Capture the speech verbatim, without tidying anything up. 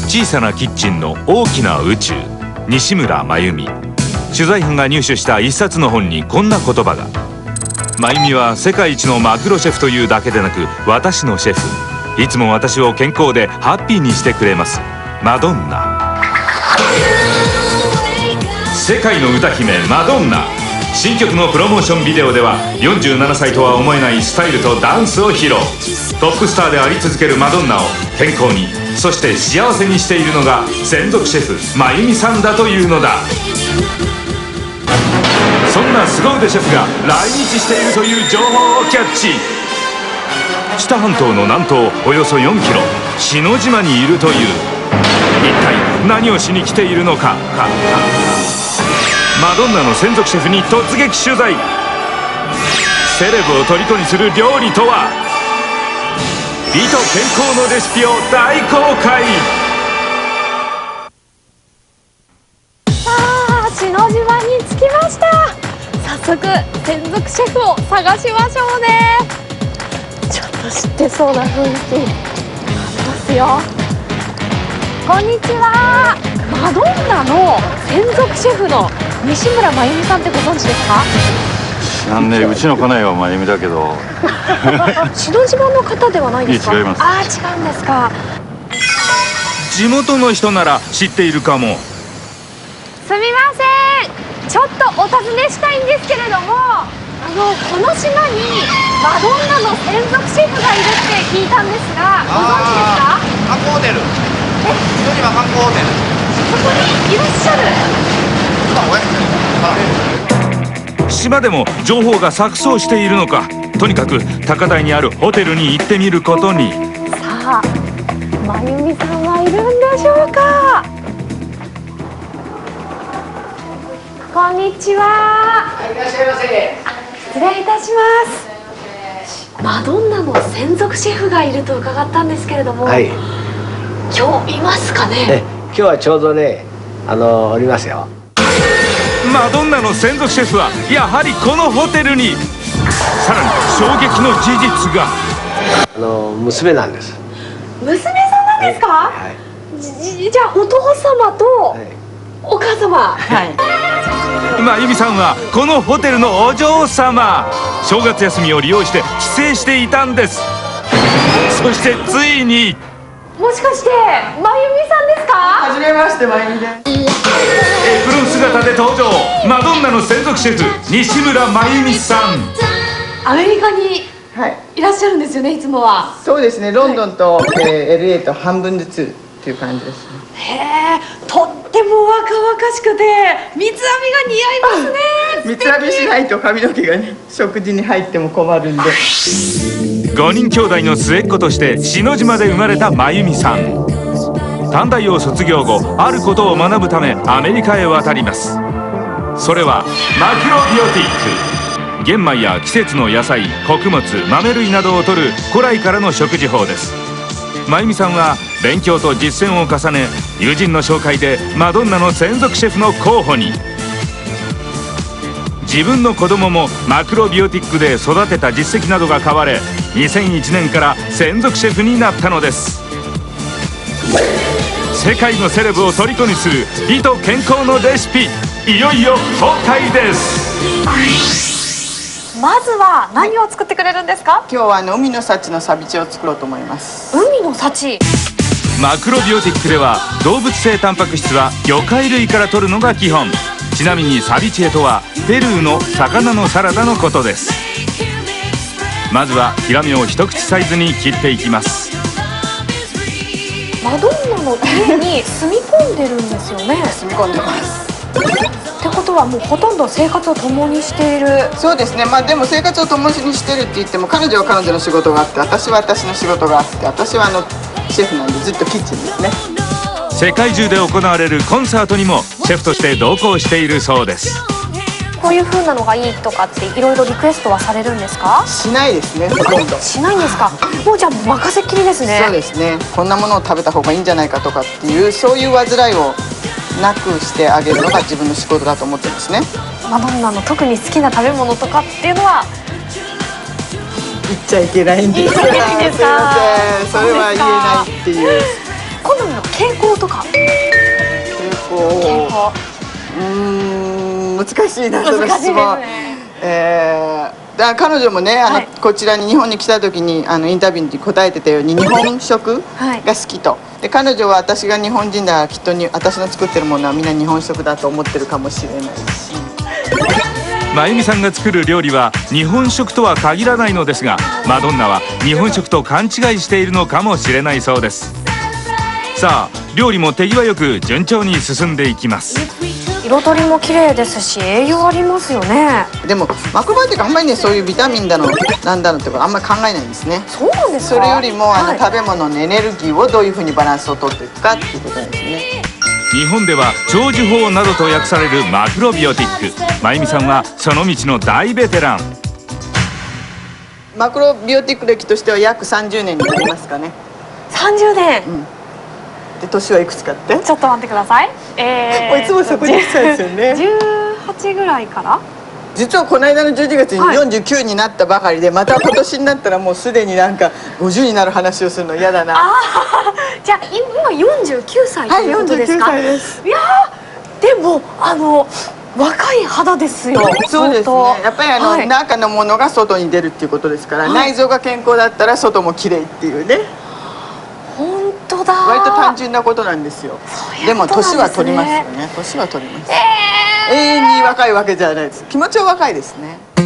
小さなキッチンの大きな宇宙、西村真由美。取材班が入手した一冊の本にこんな言葉が。真由美は世界一のマクロシェフというだけでなく、私のシェフ。いつも私を健康でハッピーにしてくれます。マドンナ。世界の歌姫マドンナ。新曲のプロモーションビデオではよんじゅうななさいとは思えないスタイルとダンスを披露。トップスターであり続けるマドンナを健康に、そして幸せにしているのが専属シェフ真由美さんだというのだ。そんな凄腕シェフが来日しているという情報をキャッチ。知多半島の南東およそよんキロ、篠島にいるという。一体何をしに来ているのか。マドンナの専属シェフに突撃取材。セレブを虜にする料理とは。美と健康のレシピを大公開。 さあ、篠島に着きました。早速専属シェフを探しましょうね。ちょっと知ってそうな雰囲気ありますよ。こんにちは。マドンナの専属シェフの西村真由美さんってご存知ですか？ 知らんね。うちの家内は真由美だけど篠島の方ではないですか？ 違います。 ああ、違うんですか。 地元の人なら知っているかも。 すみません、ちょっとお尋ねしたいんですけれども、あのこの島にマドンナの専属シェフがいるって聞いたんですが、ご存知ですか？ 観光ホテル。 え、 篠島観光ホテル。 そこにいらっしゃる。 今お休み。 島でも情報が錯綜しているのか、とにかく高台にあるホテルに行ってみることに。 さあ、真由美さんはいるんでしょうか？こんにちは。 いらっしゃいませ。 失礼いたします。マドンナの専属シェフがいると伺ったんですけれども、 はい、 今日いますかね？ え今日はちょうどね、あのおりますよ。 マドンナの専属シェフはやはりこのホテルに。さらに衝撃の事実が。 あの娘なんです。 娘さんなんですか？ はい、 じ, じゃあお父様とお母様。はい。 真由美さんはこのホテルのお嬢様。正月休みを利用して帰省していたんです。そしてついに。 もしかして真由美さんですか？ はじめまして、真由美です。 エプロン姿で登場、マドンナの専属シェフ西村真由美さん。 アメリカにはい、 いらっしゃるんですよね、いつもは。 そうですね、ロンドンと、はい、えー、エルエー と半分ずつっていう感じですね。 へえ、とっても若々しくて三つ編みが似合いますね。 三つ編みしないと髪の毛がね、食事に入っても困るんで。 ごにん兄弟の末っ子として篠島で生まれた真由美さん。短大を卒業後、あることを学ぶためアメリカへ渡ります。それはマクロビオティック。玄米や季節の野菜、穀物、豆類などを摂る古来からの食事法です。真由美さんは勉強と実践を重ね、友人の紹介でマドンナの専属シェフの候補に。自分の子供もマクロビオティックで育てた実績などが買われ、にせんいちねんから専属シェフになったのです。世界のセレブを虜にする美と健康のレシピ、いよいよ公開です。 まずは何を作ってくれるんですか？ 今日はあの海の幸のサビチを作ろうと思います。 海の幸。 マクロビオティックでは動物性タンパク質は魚介類から摂るのが基本。ちなみにサビチエとはペルーの魚のサラダのことです。まずはヒラメを一口サイズに切っていきます。 マドンナの家に住み込んでるんですよね。 住み込んでます。 ってことはもうほとんど生活を共にしている。 そうですね、まあでも生活を共にしてるって言っても、彼女は彼女の仕事があって、私は私の仕事があって、私はあのシェフなんでずっとキッチンですね。 世界中で行われるコンサートにもシェフとして同行しているそうです。 こういう風なのがいいとかっていろいろリクエストはされるんですか？ しないですね、ほとんど。 しないんですか？もうじゃあ任せっきりですね。 そうですね、こんなものを食べた方がいいんじゃないかとかっていう、そういう煩いをなくしてあげるのが自分の仕事だと思ってますね。 マドンナの特に好きな食べ物とかっていうのは言っちゃいけないんです。 言っちゃいけないんですか？ すいません、それは言えないっていう。 好みの傾向とか結構うーん難しいなその難しいです質問。 ね。 えーだから彼女もねあの、 はいこちらに日本に来た時にあのインタビューに答えてたように日本食はいが好きと。で彼女は私が日本人だからきっとに私の作ってるものはみんな日本食だと思ってるかもしれないし。 真由美さんが作る料理は日本食とは限らないのですが、マドンナは日本食と勘違いしているのかもしれないそうです。さあ料理も手際よく順調に進んでいきます。 彩りも綺麗ですし栄養ありますよね。 でもマクロバイオティックあんまりねそういうビタミンだのなんだのってことあんまり考えないんですね。 そうなんですか。 それよりもあの、 はい食べ物のエネルギーをどういうふうにバランスをとっていくかっていうことなんですね。 日本では長寿法などと訳されるマクロビオティック。真由美さんはその道の大ベテラン。 マクロビオティック歴としては約さんじゅうねんになりますかね。 さんじゅうねん。 で年はいくつかってちょっと待ってください。えー、 いつもそこに来たんですよねじゅうはちぐらいから。 実はこの間のじゅういちがつにはいよんじゅうきゅうになったばかりで、また今年になったらもうすでになんかごじゅうになる話をするの嫌だな。 ああ、じゃあ今よんじゅうきゅうさいということですか。 はいよんじゅうきゅうさいです。 いやーでもあの若い肌ですよ。 そうです相当ねやっぱりあの、 はい中のものが外に出るっていうことですから、 はい内臓が健康だったら外も綺麗っていうね本当だ。 割と単純なことなんですよ。 そういでもうことなんですね年は取りますよね。年は取ります、 えー永遠に若いわけじゃないです。気持ちは若いですね。